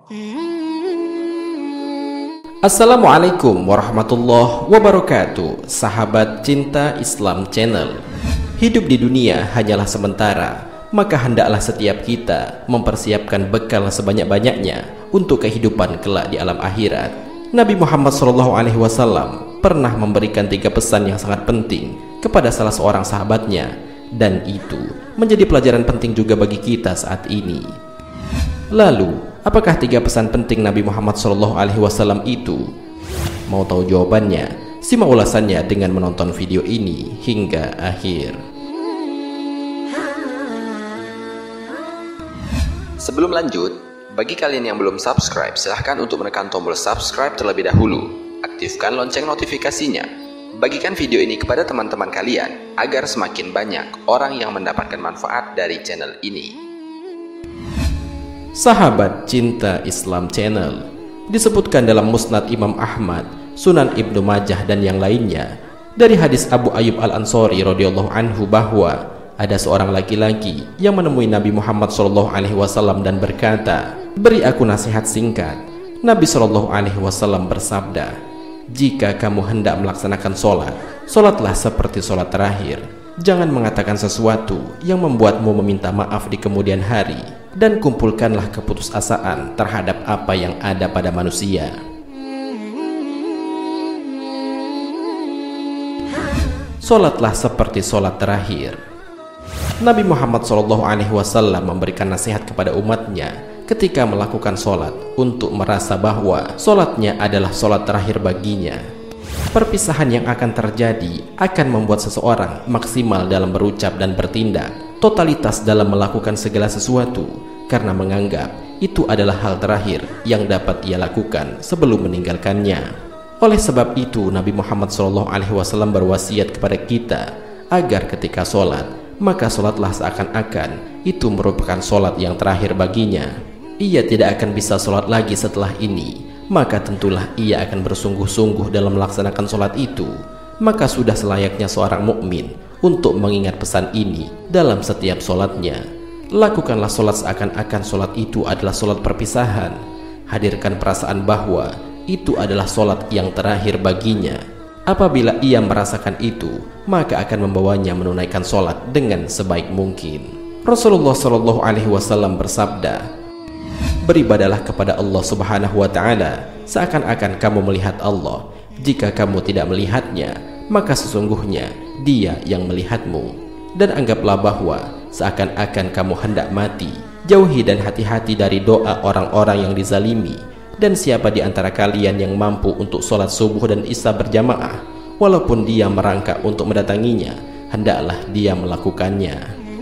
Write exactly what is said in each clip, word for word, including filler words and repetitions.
Assalamualaikum warahmatullahi wabarakatuh. Sahabat Cinta Islam Channel. Hidup di dunia hanyalah sementara, maka hendaklah setiap kita mempersiapkan bekal sebanyak-banyaknya untuk kehidupan kelak di alam akhirat. Nabi Muhammad shallallahu alaihi wasallam pernah memberikan tiga pesan yang sangat penting kepada salah seorang sahabatnya, dan itu menjadi pelajaran penting juga bagi kita saat ini. Lalu, apakah tiga pesan penting Nabi Muhammad shallallahu alaihi wasallam itu? Mau tahu jawabannya? Simak ulasannya dengan menonton video ini hingga akhir. Sebelum lanjut, bagi kalian yang belum subscribe, silahkan untuk menekan tombol subscribe terlebih dahulu. Aktifkan lonceng notifikasinya. Bagikan video ini kepada teman-teman kalian agar semakin banyak orang yang mendapatkan manfaat dari channel ini. Sahabat Cinta Islam Channel, disebutkan dalam Musnad Imam Ahmad, Sunan Ibnu Majah dan yang lainnya dari hadis Abu Ayyub Al-Ansari radhiyallahu anhu bahwa ada seorang laki-laki yang menemui Nabi Muhammad shallallahu alaihi wasallam dan berkata, "Beri aku nasihat singkat." Nabi shallallahu alaihi wasallam bersabda, "Jika kamu hendak melaksanakan sholat, sholatlah seperti sholat terakhir. Jangan mengatakan sesuatu yang membuatmu meminta maaf di kemudian hari, dan kumpulkanlah keputusasaan terhadap apa yang ada pada manusia." Sholatlah seperti sholat terakhir. Nabi Muhammad shallallahu alaihi wasallam memberikan nasihat kepada umatnya ketika melakukan sholat untuk merasa bahwa sholatnya adalah sholat terakhir baginya. Perpisahan yang akan terjadi akan membuat seseorang maksimal dalam berucap dan bertindak, totalitas dalam melakukan segala sesuatu, karena menganggap itu adalah hal terakhir yang dapat ia lakukan sebelum meninggalkannya. Oleh sebab itu, Nabi Muhammad shallallahu alaihi wasallam berwasiat kepada kita agar ketika sholat, maka sholatlah seakan-akan itu merupakan sholat yang terakhir baginya. Ia tidak akan bisa sholat lagi setelah ini, maka tentulah ia akan bersungguh-sungguh dalam melaksanakan sholat itu. Maka sudah selayaknya seorang mukmin untuk mengingat pesan ini dalam setiap sholatnya. Lakukanlah sholat seakan-akan sholat itu adalah sholat perpisahan. Hadirkan perasaan bahwa itu adalah sholat yang terakhir baginya. Apabila ia merasakan itu, maka akan membawanya menunaikan sholat dengan sebaik mungkin. Rasulullah shallallahu alaihi wasallam bersabda, "Beribadalah kepada Allah subhanahu wa ta'ala seakan-akan kamu melihat Allah. Jika kamu tidak melihatnya, maka sesungguhnya Dia yang melihatmu. Dan anggaplah bahwa seakan-akan kamu hendak mati. Jauhi dan hati-hati dari doa orang-orang yang dizalimi. Dan siapa di antara kalian yang mampu untuk sholat subuh dan isya berjamaah, walaupun dia merangkak untuk mendatanginya, hendaklah dia melakukannya."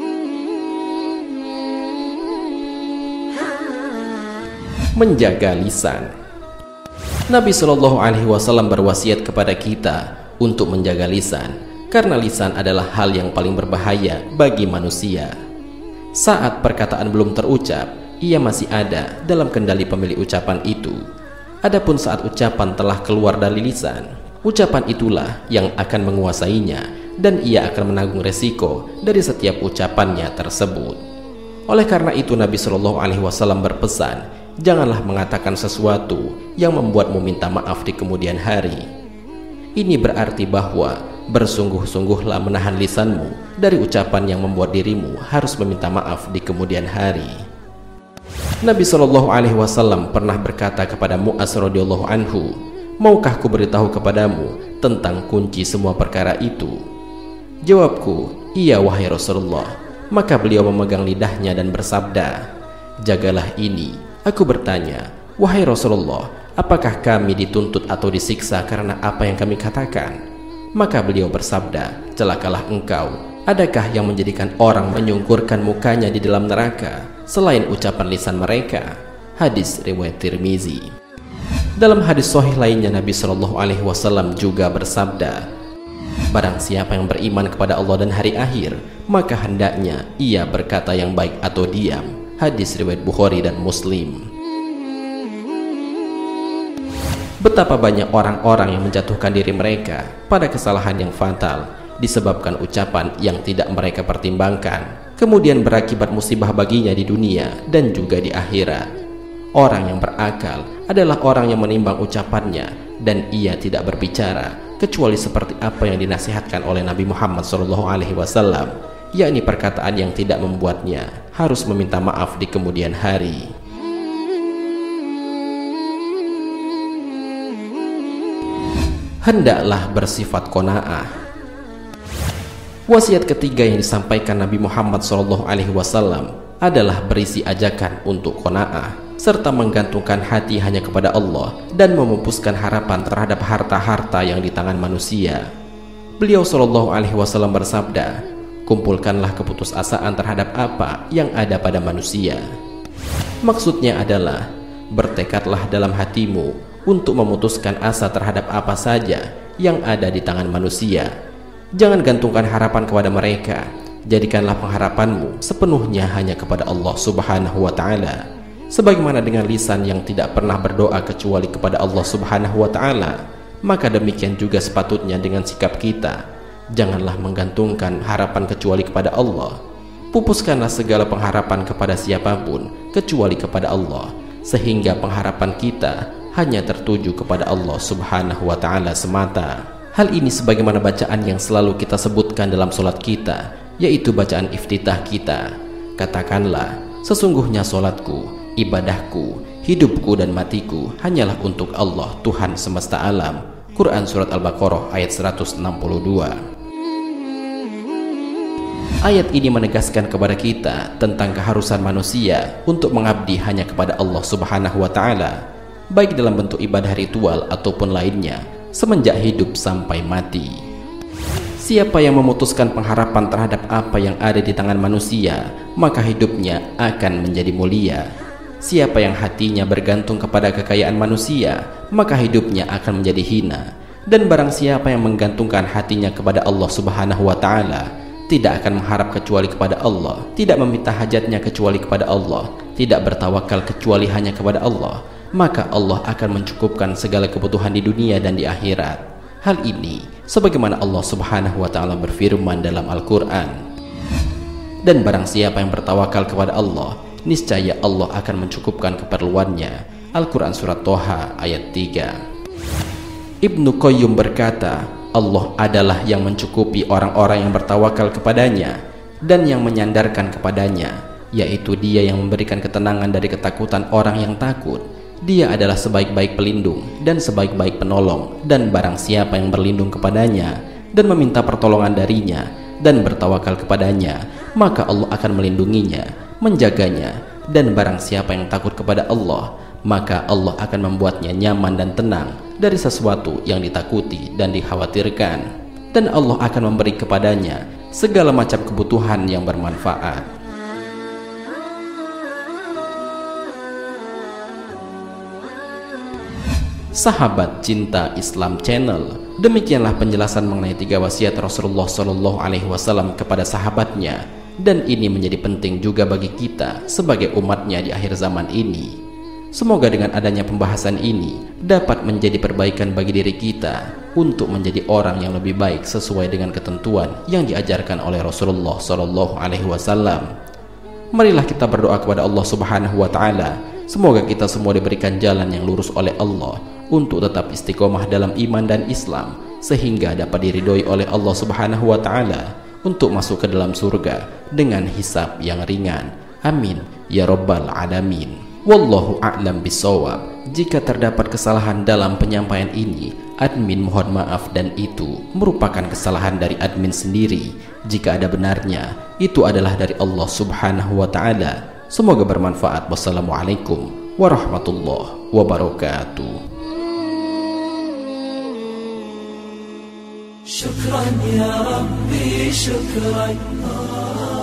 Menjaga lisan. Nabi shallallahu alaihi wasallam berwasiat kepada kita untuk menjaga lisan, karena lisan adalah hal yang paling berbahaya bagi manusia. Saat perkataan belum terucap, ia masih ada dalam kendali pemilik ucapan itu. Adapun saat ucapan telah keluar dari lisan, ucapan itulah yang akan menguasainya, dan ia akan menanggung resiko dari setiap ucapannya tersebut. Oleh karena itu, Nabi shallallahu alaihi wasallam berpesan, janganlah mengatakan sesuatu yang membuatmu minta maaf di kemudian hari. Ini berarti bahwa bersungguh-sungguhlah menahan lisanmu dari ucapan yang membuat dirimu harus meminta maaf di kemudian hari. Nabi shallallahu alaihi wasallam pernah berkata kepada Mu'az radhiyallahu anhu, "Maukah ku beritahu kepadamu tentang kunci semua perkara itu?" Jawabku, "Iya wahai Rasulullah." Maka beliau memegang lidahnya dan bersabda, "Jagalah ini." Aku bertanya, "Wahai Rasulullah, apakah kami dituntut atau disiksa karena apa yang kami katakan?" Maka beliau bersabda, "Celakalah engkau. Adakah yang menjadikan orang menyungkurkan mukanya di dalam neraka selain ucapan lisan mereka?" Hadis riwayat Tirmizi. Dalam hadis sahih lainnya, Nabi shallallahu alaihi wasallam juga bersabda, "Barang siapa yang beriman kepada Allah dan hari akhir, maka hendaknya ia berkata yang baik atau diam." Hadis riwayat Bukhari dan Muslim. Betapa banyak orang-orang yang menjatuhkan diri mereka pada kesalahan yang fatal disebabkan ucapan yang tidak mereka pertimbangkan, kemudian berakibat musibah baginya di dunia dan juga di akhirat. Orang yang berakal adalah orang yang menimbang ucapannya dan ia tidak berbicara kecuali seperti apa yang dinasihatkan oleh Nabi Muhammad shallallahu alaihi wasallam, yakni perkataan yang tidak membuatnya harus meminta maaf di kemudian hari. Hendaklah bersifat qanaah. Wasiat ketiga yang disampaikan Nabi Muhammad shallallahu alaihi wasallam adalah berisi ajakan untuk qanaah, serta menggantungkan hati hanya kepada Allah dan memupuskan harapan terhadap harta-harta yang di tangan manusia. Beliau shallallahu alaihi wasallam bersabda, kumpulkanlah keputusasaan terhadap apa yang ada pada manusia. Maksudnya adalah, bertekadlah dalam hatimu untuk memutuskan asa terhadap apa saja yang ada di tangan manusia. Jangan gantungkan harapan kepada mereka, jadikanlah pengharapanmu sepenuhnya hanya kepada Allah subhanahu wa ta'ala. Sebagaimana dengan lisan yang tidak pernah berdoa kecuali kepada Allah subhanahu wa ta'ala, maka demikian juga sepatutnya dengan sikap kita. Janganlah menggantungkan harapan kecuali kepada Allah. Pupuskanlah segala pengharapan kepada siapapun kecuali kepada Allah, sehingga pengharapan kita hanya tertuju kepada Allah subhanahu wa ta'ala semata. Hal ini sebagaimana bacaan yang selalu kita sebutkan dalam solat kita, yaitu bacaan iftitah kita. Katakanlah, sesungguhnya solatku, ibadahku, hidupku dan matiku hanyalah untuk Allah Tuhan semesta alam. Quran Surat Al-Baqarah ayat seratus enam puluh dua. Ayat ini menegaskan kepada kita tentang keharusan manusia untuk mengabdi hanya kepada Allah subhanahu wa ta'ala, baik dalam bentuk ibadah ritual ataupun lainnya, semenjak hidup sampai mati. Siapa yang memutuskan pengharapan terhadap apa yang ada di tangan manusia, maka hidupnya akan menjadi mulia. Siapa yang hatinya bergantung kepada kekayaan manusia, maka hidupnya akan menjadi hina. Dan barang siapa yang menggantungkan hatinya kepada Allah subhanahu wa ta'ala, tidak akan mengharap kecuali kepada Allah, tidak meminta hajatnya kecuali kepada Allah, tidak bertawakal kecuali hanya kepada Allah, maka Allah akan mencukupkan segala kebutuhan di dunia dan di akhirat. Hal ini sebagaimana Allah subhanahu wa ta'ala berfirman dalam Al-Quran, dan barang siapa yang bertawakal kepada Allah, niscaya Allah akan mencukupkan keperluannya. Al-Quran Surat Toha ayat tiga. Ibnu Qayyum berkata, Allah adalah yang mencukupi orang-orang yang bertawakal kepadanya dan yang menyandarkan kepadanya, yaitu Dia yang memberikan ketenangan dari ketakutan orang yang takut. Dia adalah sebaik-baik pelindung dan sebaik-baik penolong, dan barang siapa yang berlindung kepadanya dan meminta pertolongan darinya dan bertawakal kepadanya, maka Allah akan melindunginya, menjaganya. Dan barang siapa yang takut kepada Allah, maka Allah akan membuatnya nyaman dan tenang dari sesuatu yang ditakuti dan dikhawatirkan, dan Allah akan memberi kepadanya segala macam kebutuhan yang bermanfaat. Sahabat Cinta Islam Channel, demikianlah penjelasan mengenai tiga wasiat Rasulullah shallallahu alaihi wasallam kepada sahabatnya, dan ini menjadi penting juga bagi kita sebagai umatnya di akhir zaman ini. Semoga dengan adanya pembahasan ini dapat menjadi perbaikan bagi diri kita untuk menjadi orang yang lebih baik sesuai dengan ketentuan yang diajarkan oleh Rasulullah shallallahu alaihi wasallam. Marilah kita berdoa kepada Allah subhanahu wa ta'ala, semoga kita semua diberikan jalan yang lurus oleh Allah untuk tetap istiqomah dalam iman dan Islam, sehingga dapat diridhoi oleh Allah subhanahu wa ta'ala untuk masuk ke dalam surga dengan hisab yang ringan. Amin ya rabbal alamin. Wallahu a'lam bishawab. Jika terdapat kesalahan dalam penyampaian ini, admin mohon maaf, dan itu merupakan kesalahan dari admin sendiri. Jika ada benarnya, itu adalah dari Allah subhanahu wa ta'ala. Semoga bermanfaat. Wassalamualaikum warahmatullahi wabarakatuh. شكرا يا ربي شكرا.